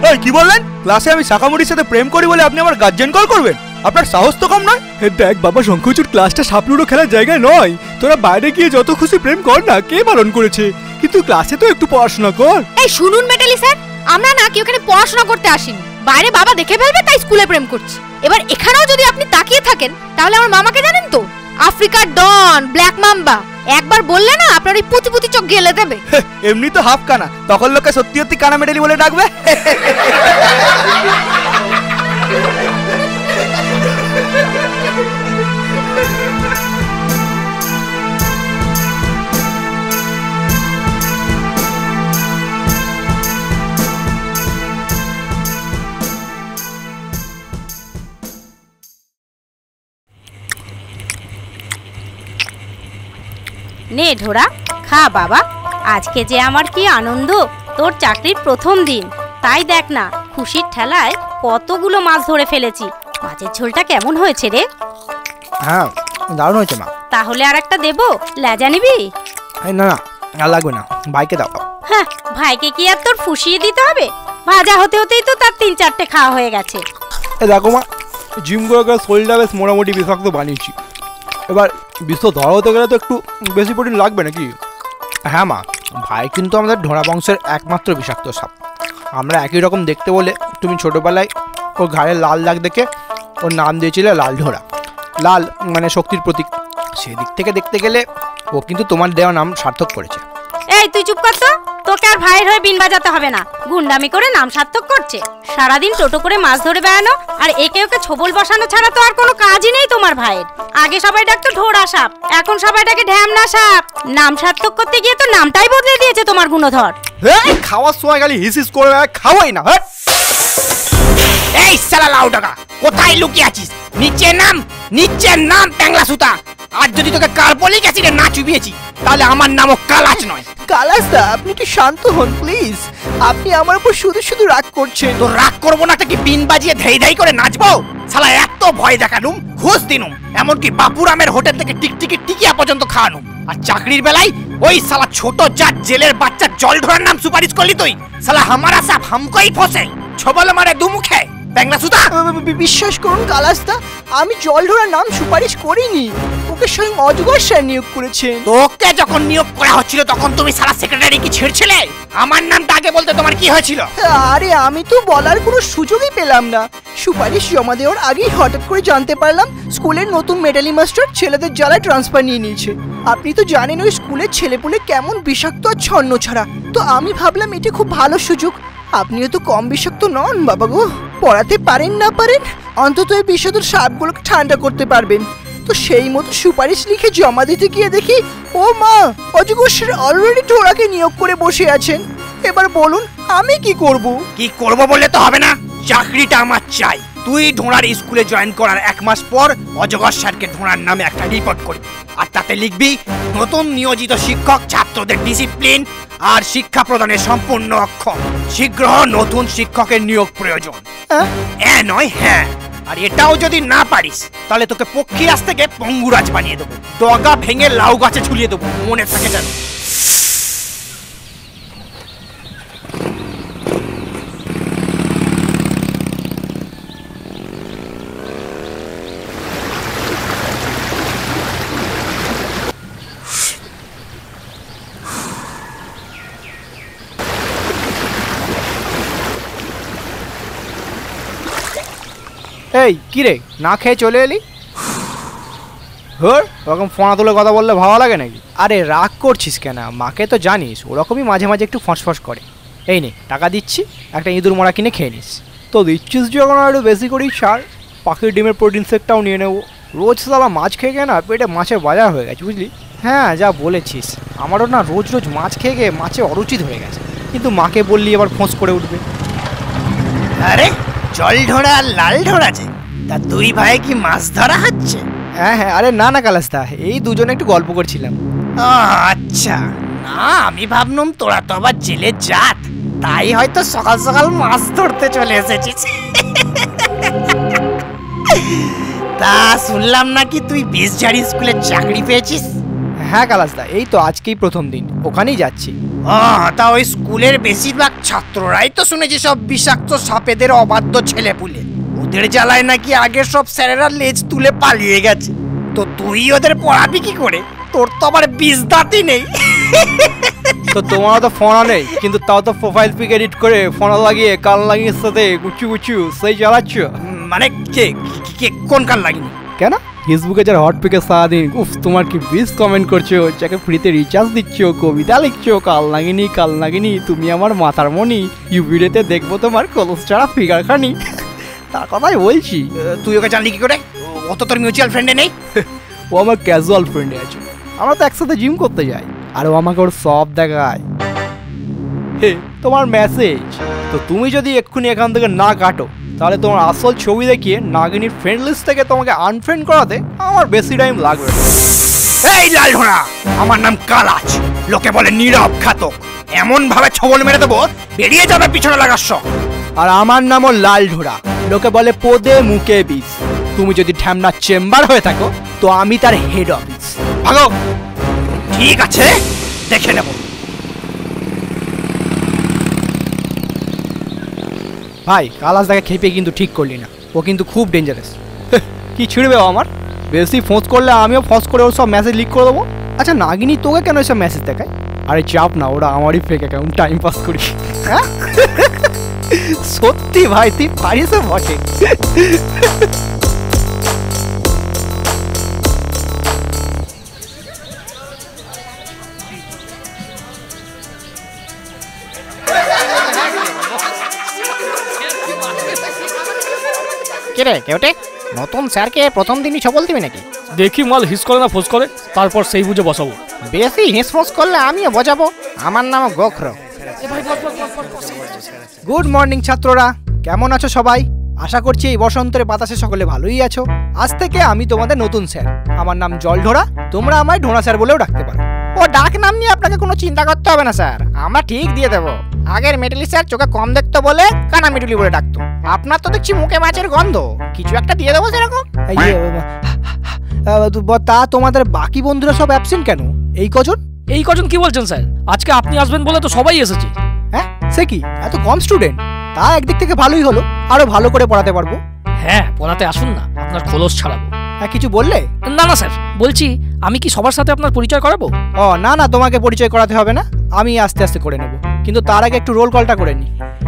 এই কি বললেন? ক্লাসে আমি শাকামুড়ির সাথে প্রেম করি বলে আপনি আমার গার্জেন কল করবেন? আপনার সাহস তো কম নয়। দেখ বাবা শঙ্করচূড়, ক্লাসটা সাপলুডো খেলার জায়গায় নয়। তোরা বাইরে গিয়ে যত খুশি প্রেম কর না, কে বারণ করেছে? কিন্তু ক্লাসে তো একটু পড়াশোনা কর। এই শুনুন মেটালি স্যার, আমরা না কেউ এখানে পড়াশোনা করতে আসিনি। বাইরে বাবা দেখে ফেলবে তাই স্কুলে প্রেম করছি। এবার এখানেও যদি আপনি তাকিয়ে থাকেন তাহলে আমার মামাকে জানেন তো, আফ্রিকার ডন, ব্ল্যাক মাম্বা। একবার বললে না আপনার ওই পুঁতি পুঁতি চোখ গেলে দেবে। এমনি তো হাফ কানা, তখন লোকে সত্যি সত্যি কানা মেটালি বলে ডাকবে। নে ঢোরা, খা বাবা। আজকে যে আমার কি আনন্দ, তোর চাকরির প্রথম দিন। তাই দেখ না, খুশির ঠেলায় কতগুলো মাছ ধরে ফেলেছি। মাছের ঝোলটা কেমন হয়েছে রে? হ্যাঁ দারুণ হয়েছে মা। তাহলে আর একটা দেবো? লেজা নিবি? না না, আর লাগবে না, ভাইকে দাও। হ্যাঁ, ভাইকে কি আর তোর ফুসিয়ে দিতে হবে? ভাজা হতে হতেই তো তার 3-4টে খাওয়া হয়ে গেছে। দেখো মা, জিম করে শরীরটা বেশ মোটামুটি বিষাক্ত বানিয়েছি। এবার বিশ্ব ধরা হতে গেলে তো একটু বেশি প্রোটিন লাগবে নাকি? হ্যাঁ মা, ভাই কিন্তু আমাদের ঢোড়া বংশের একমাত্র বিষাক্ত সাপ। আমরা একই রকম দেখতে বলে তুমি ছোটোবেলায় ওর ঘাড়ে লাল দাগ দেখে ওর নাম দিয়েছিলে লাল ঢোড়া। লাল মানে শক্তির প্রতীক। সেদিক থেকে দেখতে গেলে ও কিন্তু তোমার দেওয়া নাম সার্থক করেছে। এই তুই চুপ কর তো, তোকে আর ভাইয়ের হয়ে বিন বাজাতে হবে না। গুন্ডামি করে নাম সার্থক করছে। সারাদিন টোটো করে মাছ ধরে বেড়ানো আর একে ওকে ছোবল বসানো ছাড়া তো আর কোনো কাজই নেই তোমার ভাইয়ের। আগে সবাই ডাকতো ঢোড়া সাপ, এখন সবাই ডাকে ঢ্যামনা সাপ। নাম সার্থক করতে গিয়ে তো নামটাই বদলে দিয়েছে তোমার গুণধর। খাওয়ার সময় খালি হিসিস করে খাওয়াই না। এই শালা লাউ টাকা, কোথায় লুকিয়ে আছিস? নিচে নাম, নিচে নাম ট্যাংলা সুতা। আজ যদি তোকে কার্বলিক অ্যাসিডে না চুবিয়েছি তাহলে আমার নামও কালাচ নয়। কালাচ দা, আপনি একটু শান্ত হন প্লিজ। আপনি আমার উপর শুধু শুধু রাগ করছেন। তো রাগ করবো না, কি বিন বাজিয়ে ধেই ধেই করে নাচবো? শালা এত ভয় দেখালুম, ঘুষ দিনুম, এমনকি বাপুরামের হোটেল থেকে টিকটিকি টিকিয়া পর্যন্ত খাওয়ানুম। আর চাকরির বেলায় ওই শালা ছোট জাত জেলের বাচ্চা জল ধরার নাম সুপারিশ করলি তুই। শালা হামারা সাপ হামকোই ফসে, ছবল মারে দুমুখে। বিশ্বাস করুন কালাস্তা, আমি জল ধরার নাম সুপারিশ করিনি। ওকে স্বয়ং অজগর স্যার নিয়োগ করেছেন। তোকে যখন নিয়োগ করা হচ্ছিল তখন তুমি সারা সেক্রেটারি কি ছেড়ছিলে? আমার নামটা আগে বলতে তোমার কি হয়েছিল? আরে আমি তো বলার কোনো সুযোগই পেলাম না। সুপারিশ জমা দেওয়ার আগেই হঠাৎ করে জানতে পারলাম স্কুলের নতুন মেডালি মাস্টার ছেলেদের জ্বালায় ট্রান্সফার নিয়ে নিয়েছে। আপনি তো জানেন ওই স্কুলের ছেলেপুলে কেমন বিষাক্ত আর ছন্ন ছাড়া। তো আমি ভাবলাম এটা খুব ভালো সুযোগ। আপনিও তো কম বিষাক্ত নন বাবা গো। পড়াতে পারেন না পারেন, অন্তত এই বিষাক্ত সাপগুলোকে ঠান্ডা করতে পারবেন। তো সেই মতো সুপারিশ লিখে জমা দিতে গিয়ে দেখি ও মা, অজগর স্যার অলরেডি ঢোড়াকে নিয়োগ করে বসে আছেন। এবার বলুন আমি কি করব? কি করব বললে তো হবে না, চাকরিটা আমার চাই। তুই ঢোড়ার স্কুলে জয়েন করার 1 মাস পর অজগর স্যারকে ঢোড়ার নামে একটা রিপোর্ট করবি। আর তাতে লিখবি নতুন নিয়োজিত শিক্ষক ছাত্রদের ডিসিপ্লিন আর শিক্ষা প্রদানের সম্পূর্ণ অক্ষম। শীঘ্র নতুন শিক্ষকের নিয়োগ প্রয়োজন। নয় হ্যাঁ। আর এটাও যদি না পারিস তাহলে তোকে পক্ষীরাজ থেকে পঙ্গুরাজ বানিয়ে দেবো, ডগা ভেঙে লাউ গাছে ঝুলিয়ে দেবো, মনে থাকে যেন। এই কি রে, না খেয়ে চলে এলি? হর ওরকম ফোনা তুলে কথা বললে ভালো লাগে নাকি? আরে রাগ করছিস কেন? মাকে তো জানিস ওরকমই মাঝে মাঝে একটু ফসফস করে। এই নে টাকা দিচ্ছি, একটা ইঁদুর মোড়া কিনে খেয়ে নিস। তো দিচ্ছিস যখন একটু বেশি করেই ছাড়। পাখির ডিমের প্রোটিন শেকটাও নিয়ে নেবো। রোজ সালা মাছ খেয়ে খেয়ে না পেটে মাছের বাজার হয়ে গেছে বুঝলি। হ্যাঁ যা বলেছিস, আমারও না রোজ রোজ মাছ খেয়ে গিয়ে মাছে অরুচিত হয়ে গেছে। কিন্তু মাকে বললি এবার ফোঁস করে উঠবে। আরে জল ঢোড়া আর লাল ঢোড়া যে, তা দুই ভাই কি মাছ ধরা হচ্ছে? হ্যাঁ হ্যাঁ, আরে না না কালাস্তা, এই দুজনে একটু গল্প করছিলাম। আচ্ছা, না আমি ভাবলাম তোরা তো আবার জেলে জাত, তাই হয়তো সকাল সকাল মাছ ধরতে চলে এসেছিস। তা শুনলাম নাকি তুই বিশঝাড়ি স্কুলে চাকরি পেয়েছিস? হ্যাঁ কালাস্তা, এই তো আজকেই প্রথম দিন, ওখানেই যাচ্ছি। তা ওই স্কুলের বেশিরভাগ ছাত্ররাই তো শুনেছি সব বিষাক্ত সাপেদের অবাধ্য ছেলেপুলে। ওদের জ্বালায় নাকি আগের সব স্যারেরা লেজ তুলে পালিয়ে গেছে। তো তুই ওদের পড়াবি কি করে? তোর তো আবার বিষ দাঁতই নেই। তো তোমারও তো ফোনা নেই, কিন্তু তাও তো প্রোফাইল পিক এডিট করে ফোনা লাগিয়ে কান লাগিয়ে সাথে গুচু গুচু সেই চালাচ্ছ। মানে কে কে কোন কান লাগিনি? কেন ফেসবুকে যারা হট পিকে সারাদিন উফ তোমার কি বিশ কমেন্ট করছো, যাকে ফ্রিতে রিচার্জ দিচ্ছ, কবিতা লিখছো, কাল নাগিনি তুমি আমার মাথার মনি, ইউভিডিওতে দেখবো তোমার কলস ছাড়া ফিগার খানি, তার কথাই বলছি। তুই ওকে জানলি কি করে? ও তো তোর মিউচুয়াল ফ্রেন্ডে নেই। ও আমার ক্যাজুয়াল ফ্রেন্ডে আছে, আমরা তো একসাথে জিম করতে যাই, আর ও আমাকে ওর সব দেখায়। হে তোমার মেসেজ, তো তুমি যদি এক্ষুনি এখান থেকে না কাটো তাহলে তোমার আসল ছবি দেখিয়ে নাগিনীর ফ্রেন্ড লিস্ট থেকে তোমাকে আনফ্রেন্ড করাতে আমার বেশি টাইম লাগবে। এই লাল ঘোড়া, আমার নাম কালাচ, লোকে বলে নীরব ঘাতক। এমন ভাবে ছবল মেরে দেবো বেরিয়ে যাবে পিছনে লাগার শখ। আর আমার নামও লাল ঘোড়া, লোকে বলে পদে মুখে বিষ। তুমি যদি ঢ্যামনা চেম্বার হয়ে থাকো তো আমি তার হেড অফিস। ভাগো। ঠিক আছে, দেখে নেব। ভাই কালাস দেখে খেপে কিন্তু ঠিক করলি না, ও কিন্তু খুব ডেঞ্জারাস। কি ছিড়বে ও আমার? বেশি ফোঁস করলে আমিও ফোঁস করে ওর সব মেসেজ লিক করে দেবো। আচ্ছা নাগিনী তোকে কেন এসব মেসেজ দেখায়? আরে চাপ না, ওরা আমারই ফেক অ্যাকাউন্ট, টাইম পাস করি। হ্যাঁ সত্যি ভাই তুই পারিস বটে। কিরে কেউটে, নতুন স্যারকে প্রথম দিনই ছবল দিবি নাকি? দেখি মাল হিস করে না ফোস করে, তারপর সেই বুঝে বসাবো। বেশি হিসফোস করলে আমিও বোঝাবো। আমার নাম গোখর। গুড মর্নিং ছাত্ররা, কেমন আছো সবাই? আশা করছি এই বসন্তের বাতাসে সকলে ভালোই আছো। আজ থেকে আমি তোমাদের নতুন স্যার, আমার নাম জলঢোড়া, তোমরা আমায় ঢোড়া স্যার বলেও ডাকতে পারো। ও ডাক নাম নিয়ে আপনাকে কোনো চিন্তা করতে হবে না স্যার, আমরা ঠিক দিয়ে দেবো। আগের মেডেলি স্যার চোখে কম দেখতো বলে কানা মেডেলি বলে ডাকতো, আপনার তো দেখছি মুখে মাছের গন্ধ, কিছু একটা দিয়ে দেবো সেরকম। তা তোমাদের বাকি বন্ধুরা সব অ্যাবসেন্ট কেন? এই কজন কি বলছেন স্যার? আজকে আপনি আসবেন বলে তো সবাই এসেছে। হ্যাঁ সে কি এত কম স্টুডেন্ট? তা একদিক থেকে ভালোই হলো, আরো ভালো করে পড়াতে পারবো। হ্যাঁ পড়াতে আসুন না, আপনার খোলস ছাড়াবো। হ্যাঁ কিছু বললে? না না স্যার, বলছি আমি কি সবার সাথে আপনার পরিচয় করাবো? ও না না, তোমাকে পরিচয় করাতে হবে না, আমি আস্তে আস্তে করে নেব, কিন্তু তার আগে একটু রোল কলটা করে নি।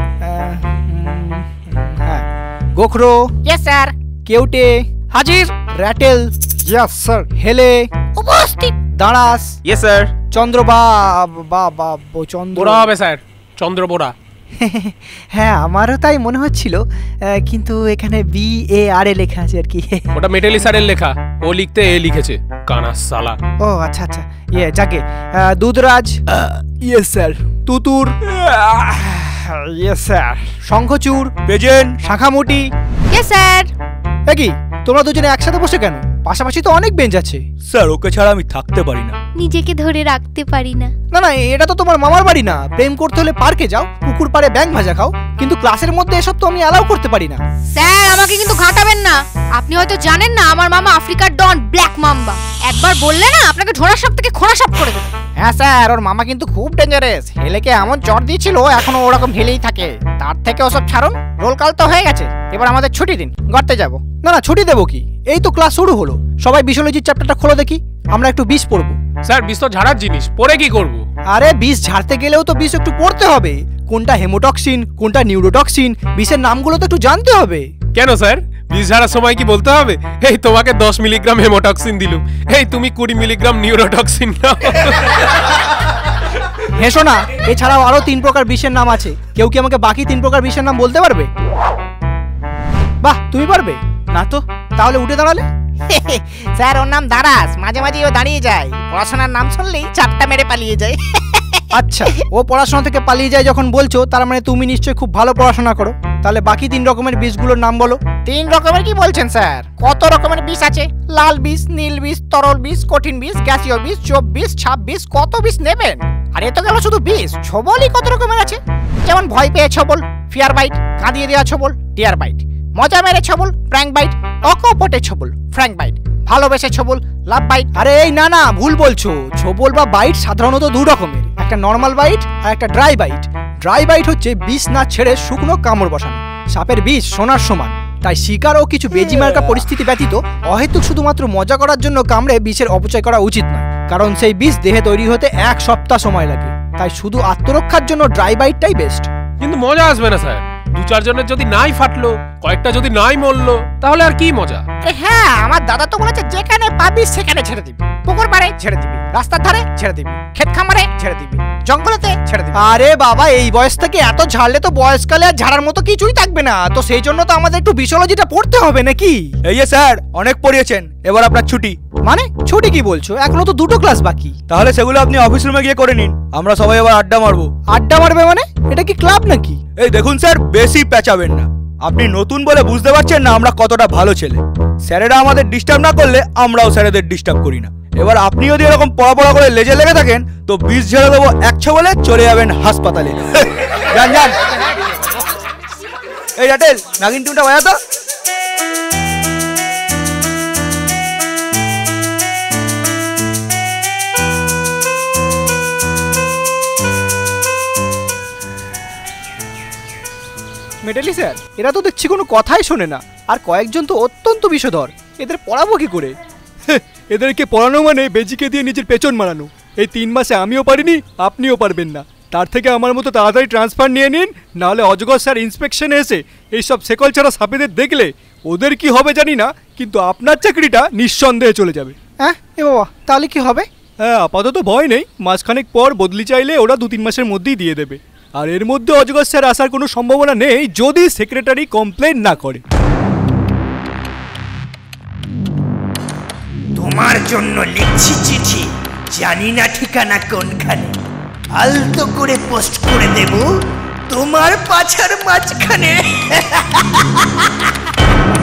হ্যাঁ গোখরো ইয়েস স্যার। কেউটে হাজির। র্যাটেল ইয়েস স্যার। হেলে উপস্থিত। দাঁড়াস ইয়েস স্যার। চন্দ্র চন্দ্র বোরা হবে স্যার, চন্দ্র বোরা। হ্যাঁ আমারও তাই মনে হচ্ছিল, কিন্তু এখানে BARA লেখা আছে আর কি। ওটা মেটেলি স্যারের লেখা, ও লিখতে এ লিখেছে, কানা সালা। ও আচ্ছা আচ্ছা, যাকে দুধরাজ ইয়েস স্যার, তুতুর ইয়েস স্যার, শঙ্খচূড় প্রেজেন্ট, শাখামুটি ইয়েস স্যার। কি তোমরা দুজনে একসাথে বসে কেন? পাশাপাশি তো অনেক বেঞ্চ আছে। স্যার ওকে ছাড়া আমি থাকতে পারি না। নিজেকে ধরে রাখতে পারি না। না না, এটা তো তোমার মামার বাড়ি না, প্রেম করতে হলে পার্কে যাও, পুকুর পাড়ে ব্যাঙ ভাজা খাও, কিন্তু ক্লাসের মধ্যে এসব তো আমি অ্যালাউ করতে পারি না। স্যার আমাকে কিন্তু ঘাটাবেন না, আপনি হয়তো জানেন না আমার মামা আফ্রিকার ডন ব্ল্যাক মাম্বা, একবার বললে না আপনাকে ঝোড়া সাপ থেকে খোঁড়া সাপ করে দেবে। হ্যাঁ স্যার, ওর মামা কিন্তু খুব ডেঞ্জারাস, হেলেকে এমন চড় দিয়েছিল এখনো ওরকম হেলেই থাকে। তার থেকে ওসব ছাড়ুন, রোল কাল তো হয়ে গেছে, এবার আমাদের ছুটি দিন, গড়তে যাবো। না না ছুটি দেবো কি, এই তো ক্লাস শুরু হলো, সবাই বিশোলজির চ্যাপ্টারটা খোলো দেখি, আমরা একটু বিষ পড়বো। স্যার বিষ তো ঝাড়ার জিনিস, পরে কি করব? আরে বিষ ঝাড়তে গেলেও তো বিষ একটু পড়তে হবে, কোনটা হেমোটক্সিন কোনটা নিউরোটক্সিন, বিষের নামগুলো তো একটু জানতে হবে। কেন স্যার, বিষ ঝাড়ার সময় কি বলতে হবে এই তোমাকে 10 মিলিগ্রাম হেমোটক্সিন দিলুম, এই তুমি 20 মিলিগ্রাম নিউরোটক্সিন নাও? হেসো না, এছাড়াও আরো 3 প্রকার বিষের নাম আছে, কেউ কি আমাকে বাকি 3 প্রকার বিষের নাম বলতে পারবে? বাহ তুমি পারবে না তো, তাহলে উঠে দাঁড়ালে। স্যার ওর নাম দারাস, মাঝে মাঝে ও দাঁড়িয়ে যায়, পড়াশোনার নাম শুনলেই চাপটা মেরে পালিয়ে যায়। আচ্ছা ও পড়াশোনা থেকে পালিয়ে যায় যখন বলছো, তার মানে তুমি নিশ্চয়ই খুব ভালো পড়াশোনা করো, তাহলে বাকি 3 রকমের বিষগুলোর নাম বলো। 3 রকমের কি বলছেন স্যার? কত রকমের বিষ আছে, লাল বিষ, নীল বিষ, তরল বিষ, কঠিন বিষ, গ্যাসীয় বিষ, চোপ বিষ, ছাপ বিষ, কত বিষ নেবেন? আর এ তো গেল শুধু বিষ, ছবলই কত রকমের আছে, যেমন ভয় পেয়ে ছবল, ফিয়ার বাইট, কাঁদিয়ে দেওয়া ছবল, ডিয়ার বাইট, মজা মেরে ছবল, প্র্যাঙ্ক বাইট, অকপটে ছবল, ফ্র্যাঙ্ক বাইট, ভালোবেসে ছোবল, লাভ বাইট। আরে এই না না, ভুল বলছো। ছোবল বা বাইট সাধারণত দু রকমের, একটা নর্মাল বাইট আর একটা ড্রাই বাইট। ড্রাই বাইট হচ্ছে বিষ না ছেড়ে শুকনো কামড় বসানো। সাপের বিষ সোনার সমান, তাই শিকার ও কিছু বেজিমার্কা পরিস্থিতি ব্যতীত অহেতুক শুধুমাত্র মজা করার জন্য কামড়ে বিষের অপচয় করা উচিত নয়, কারণ সেই বিষ দেহে তৈরি হতে 1 সপ্তাহ সময় লাগে। তাই শুধু আত্মরক্ষার জন্য ড্রাই বাইটটাই বেস্ট। কিন্তু মজা আসবে না স্যার, 2-4 জনের যদি নাই ফাটলো, কয়েকটা যদি নাই মরলো, তাহলে আর কি মজা? হ্যাঁ, আমার দাদা তো বলেছে যেখানে পাবি সেখানে ছেড়ে দিবি। পুকুর পাড়ে ছেড়ে দিবি, রাস্তার ধারে ছেড়ে দিবি, ক্ষেত খামারে ছেড়ে দিবি, জঙ্গলেতে ছেড়ে দিবি। আরে বাবা, এই বয়স থেকে এত ঝাড়লে তো বয়সকালে আর ঝাড়ার মতো কিছুই থাকবে না। তো সেই জন্য তো আমাদের একটু বিশোলজিটা পড়তে হবে নাকি? এই যে স্যার, অনেক পড়িয়েছেন, এবার আপনার ছুটি। মানে ছুটি কি বলছো? এখনো তো 2টো ক্লাস বাকি। তাহলে সেগুলো আপনি অফিস রুমে গিয়ে করে নিন, আমরা সবাই এবার আড্ডা মারবো। আড্ডা মারবে মানে? এটা কি ক্লাব নাকি? এই দেখুন স্যার, বেশি পেঁচাবেন না। আপনি নতুন বলে বুঝতে পারছেন না আমরা কতটা ভালো ছেলে। স্যারেরা আমাদের ডিস্টার্ব না করলে আমরাও স্যারেদের ডিস্টার্ব করি না। এবার আপনি যদি এরকম পড়া করে লেজে লেগে থাকেন তো বিষ ঝেড়ে দেবো 1 বলে চলে যাবেন হাসপাতালে। যান যান। এই রাটেল, নাগিন টুনটা বাজা তো। মেটালি স্যার, এরা তো দেখছি কোনো কথাই শোনে না, আর কয়েকজন তো অত্যন্ত বিষধর। এদের পড়াবো কি করে? এদেরকে পড়ানো মানে বেজিকে দিয়ে নিজের পেছন মারানো। এই 3 মাসে আমিও পারিনি, আপনিও পারবেন না। তার থেকে আমার মতো তাড়াতাড়ি ট্রান্সফার নিয়ে নিন, নাহলে অজগর স্যার ইন্সপেকশনে এসে এইসব সেকল ছাড়া সাপেদের দেখলে ওদের কি হবে জানি না, কিন্তু আপনার চাকরিটা নিঃসন্দেহে চলে যাবে। হ্যাঁ এ বাবা, তাহলে কি হবে? হ্যাঁ, আপাতত ভয় নেই, মাসখানেক পর বদলি চাইলে ওরা 2-3 মাসের মধ্যেই দিয়ে দেবে। আর এর মধ্যে অজগর স্যার আসার কোনো সম্ভাবনা নেই যদি সেক্রেটারি কমপ্লেন না করে। তোমার জন্য লিখছি চিঠি, জানি না ঠিকানা কোনখানে, আলতো করে পোস্ট করে দেব তোমার পাছার মাঝখানে।